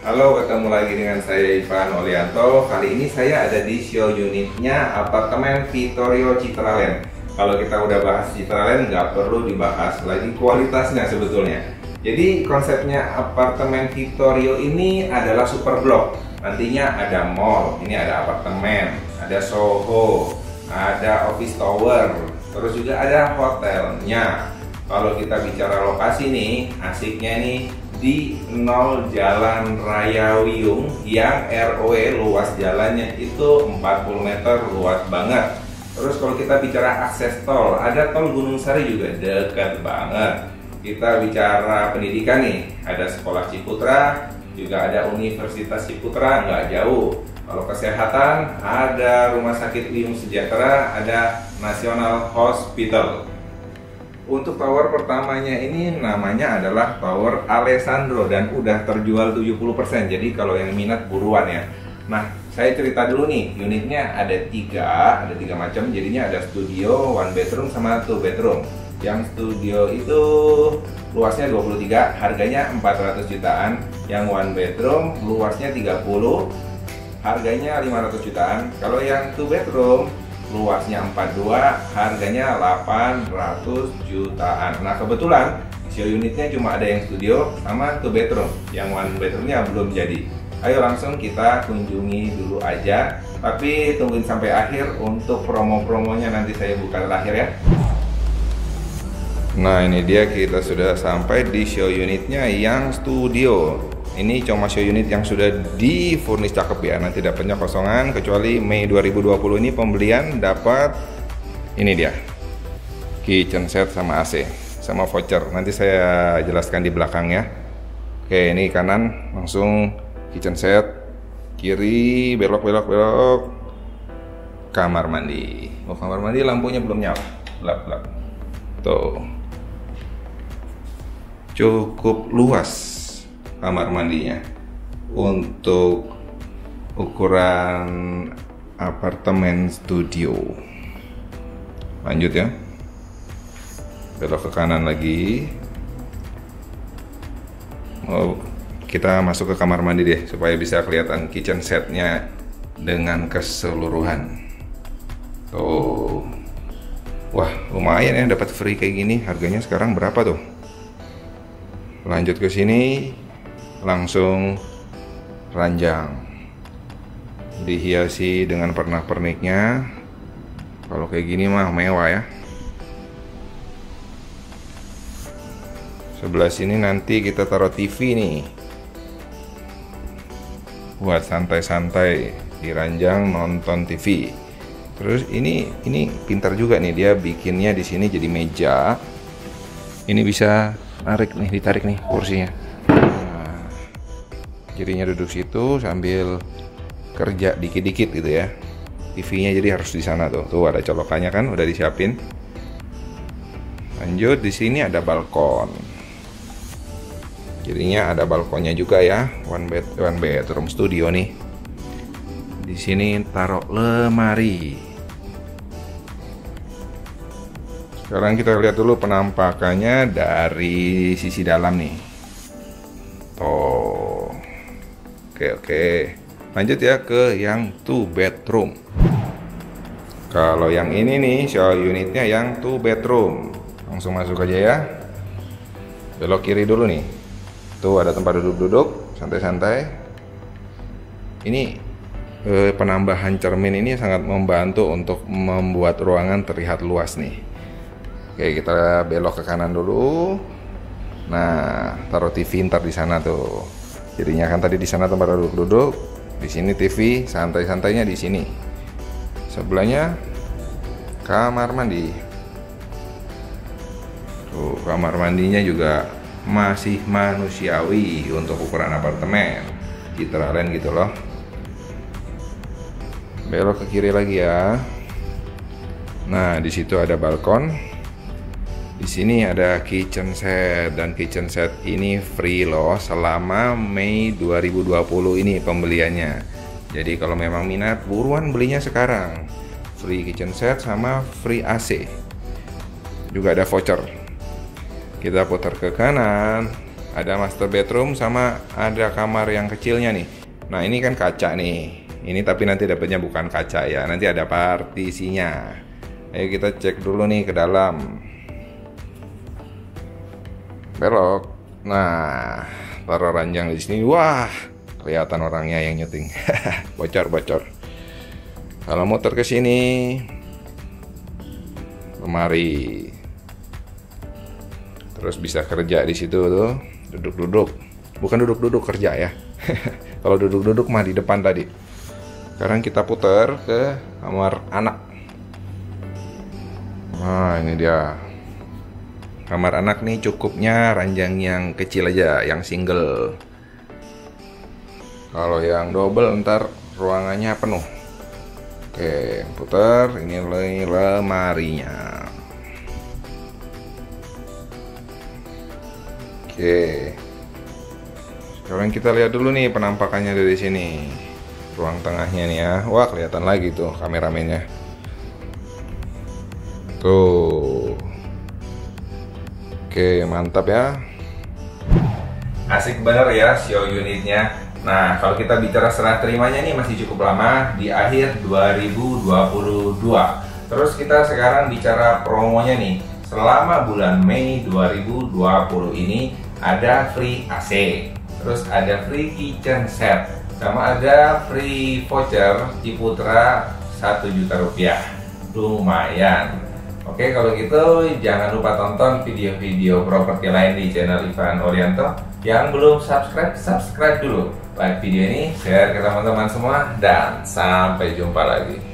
Halo, ketemu lagi dengan saya Ivan Olianto. Kali ini saya ada di show unitnya apartemen Vittorio Citraland. Kalau kita udah bahas Citraland, nggak perlu dibahas lagi kualitasnya sebetulnya. Jadi konsepnya apartemen Vittorio ini adalah super block. Nantinya ada mall, ini ada apartemen, ada Soho, ada office tower, terus juga ada hotelnya. Kalau kita bicara lokasi nih, asiknya nih di 0 Jalan Raya Wiyung yang ROE luas jalannya itu 40 meter, luas banget. Terus kalau kita bicara akses tol, ada tol Gunung Sari juga dekat banget. Kita bicara pendidikan nih, ada sekolah Ciputra, juga ada Universitas Ciputra, nggak jauh. Kalau kesehatan, ada Rumah Sakit Wiyung Sejahtera, ada National Hospital. Untuk tower pertamanya ini namanya adalah Tower Alessandro dan udah terjual 70%. Jadi kalau yang minat buruan ya. Nah, saya cerita dulu nih, unitnya ada tiga macam. Jadinya ada studio, one bedroom sama two bedroom. Yang studio itu luasnya 23, harganya 400 jutaan. Yang one bedroom luasnya 30, harganya 500 jutaan. Kalau yang two bedroom luasnya 42, harganya 800 jutaan. Nah, kebetulan show unitnya cuma ada yang studio sama two bedroom. Yang one bedroomnya belum jadi. Ayo langsung kita kunjungi dulu aja. Tapi tungguin sampai akhir untuk promo-promonya, nanti saya buka terakhir ya. Nah, ini dia, kita sudah sampai di show unitnya yang studio. Ini cuma show unit yang sudah di furnish cakep ya. Nanti dapatnya kosongan, kecuali Mei 2020 ini pembelian dapat ini dia, kitchen set sama AC sama voucher. Nanti saya jelaskan di belakang ya. Oke, ini kanan langsung kitchen set, kiri belok kamar mandi. Oh, kamar mandi lampunya belum nyala, gelap. Tuh, cukup luas kamar mandinya untuk ukuran apartemen studio. Lanjut ya, belok ke kanan lagi. Kita masuk ke kamar mandi deh supaya bisa kelihatan kitchen setnya dengan keseluruhan. Tuh, wah lumayan ya, dapat free kayak gini. Harganya sekarang berapa tuh? Lanjut ke sini, langsung ranjang, dihiasi dengan pernak-perniknya. Kalau kayak gini mah mewah ya. Sebelah sini nanti kita taruh TV nih, buat santai-santai di ranjang nonton TV. Terus ini pintar juga nih, dia bikinnya di sini jadi meja. Ini bisa ditarik nih kursinya. Jadinya duduk situ sambil kerja dikit-dikit gitu ya. TV-nya jadi harus di sana tuh. Tuh ada colokannya kan, udah disiapin. Lanjut, di sini ada balkon. Jadinya ada balkonnya juga ya. One bedroom studio nih. Di sini taruh lemari. Sekarang kita lihat dulu penampakannya dari sisi dalam nih. Tuh. Oke. Lanjut ya ke yang two bedroom. Kalau yang ini nih, show unitnya yang two bedroom. Langsung masuk aja ya. Belok kiri dulu nih. Tuh ada tempat duduk-duduk, santai-santai. Ini penambahan cermin ini sangat membantu untuk membuat ruangan terlihat luas nih. Oke, kita belok ke kanan dulu. Nah, taruh TV ntar di sana tuh. Jadinya kan tadi di sana tempat duduk-duduk, di sini TV, santai-santainya di sini. Sebelahnya kamar mandi. Tuh, kamar mandinya juga masih manusiawi untuk ukuran apartemen Citraland gitu loh. Belok ke kiri lagi ya. Nah, di situ ada balkon. Di sini ada kitchen set, dan kitchen set ini free loh selama Mei 2020 ini pembeliannya. Jadi kalau memang minat, buruan belinya sekarang. Free kitchen set sama free AC. Juga ada voucher. Kita putar ke kanan. Ada master bedroom sama ada kamar yang kecilnya nih. Nah ini kan kaca nih. Ini tapi nanti dapatnya bukan kaca ya. Nanti ada partisinya. Ayo kita cek dulu nih ke dalam. Belok. Nah, taruh ranjang di sini. Wah, kelihatan orangnya yang nyeting. Bocor. Kalau muter ke sini, lemari. Terus bisa kerja di situ tuh. Duduk-duduk, bukan duduk-duduk kerja ya. Kalau duduk-duduk mah di depan tadi. Sekarang kita putar ke kamar anak. Nah ini dia. Kamar anak nih cukupnya ranjang yang kecil aja, yang single. Kalau yang double ntar ruangannya penuh. Oke, putar. Ini lemarinya. Oke, sekarang kita lihat dulu nih penampakannya dari sini. Ruang tengahnya nih ya. Wah kelihatan lagi tuh kameramennya. Tuh. Oke mantap ya. Asik bener ya show unitnya. Nah kalau kita bicara serah terimanya nih masih cukup lama, di akhir 2022. Terus kita sekarang bicara promonya nih. Selama bulan Mei 2020 ini ada free AC, terus ada free kitchen set, sama ada free voucher Ciputra 1 juta rupiah. Lumayan. Oke kalau gitu jangan lupa tonton video-video properti lain di channel Ivan Orianto. Yang belum subscribe dulu. Like video ini, share ke teman-teman semua, dan sampai jumpa lagi.